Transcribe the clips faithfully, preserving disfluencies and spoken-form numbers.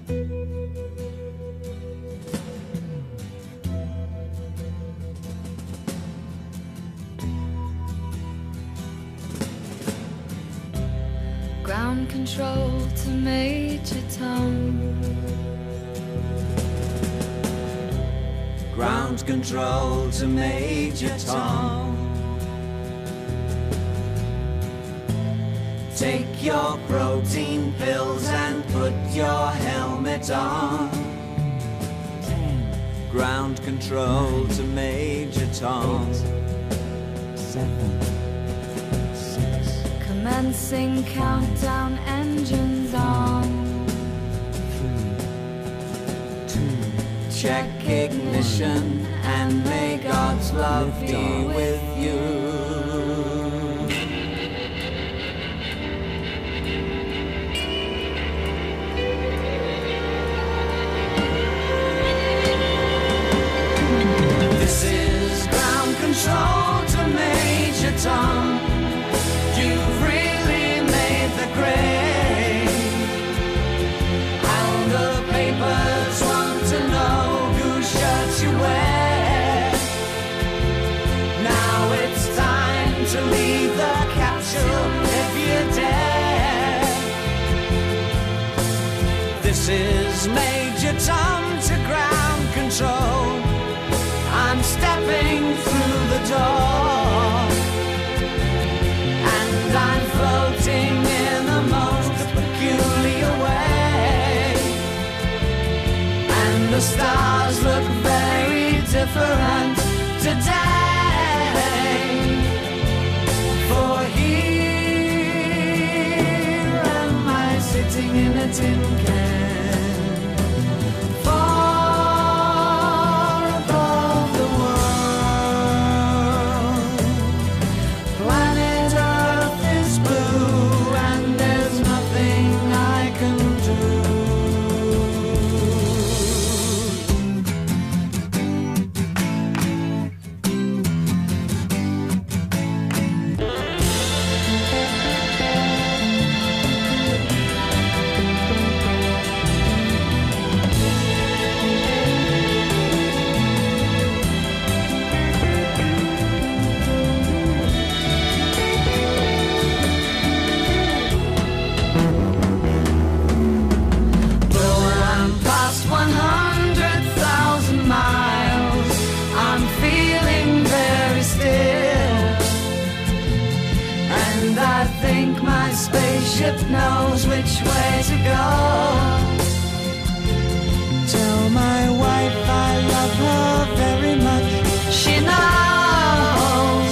Ground control to Major Tom. Ground control to Major Tom. Take your protein pills and put your helmet on. Ten. Ground control to Major Tom. Eight, seven, six. Commencing countdown, engines on. Three, two. Check ignition and may God's love be with you. Control to Major Tom. You've really made the grade, and the papers want to know whose shirt you wear. Now it's time to leave the capsule if you dare. This is Major Tom to ground control. I'm stepping through the door, and I'm floating in the most peculiar way, and the stars look very different today. For here am I sitting in a tin can. Spaceship knows which way to go. Tell my wife I love her very much. She knows.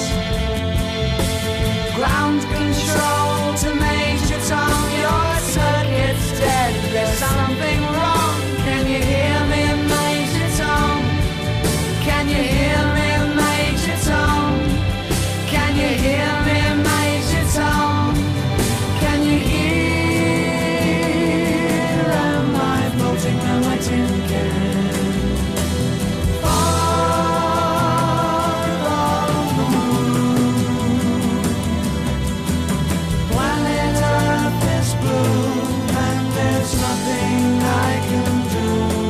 Ground control to Major Tom. Your circuit's dead. There's something wrong. Can you hear me, Major Tom? Can you hear me, Major Tom? Can you hear me, Major Tom? Can you hear? Am I floating on my tin can? Far above the moon. Planet Earth is blue, and there's nothing I can do.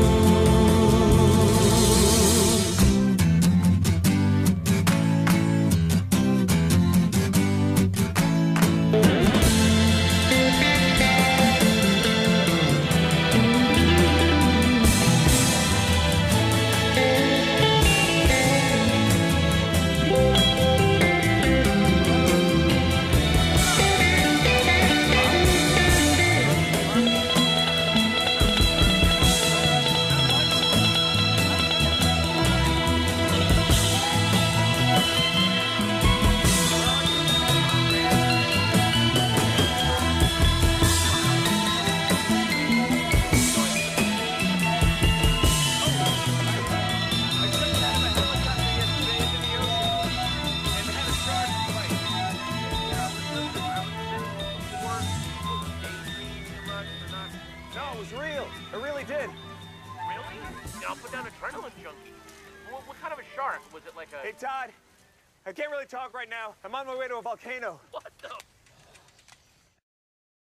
Hey, Todd. I can't really talk right now. I'm on my way to a volcano. What the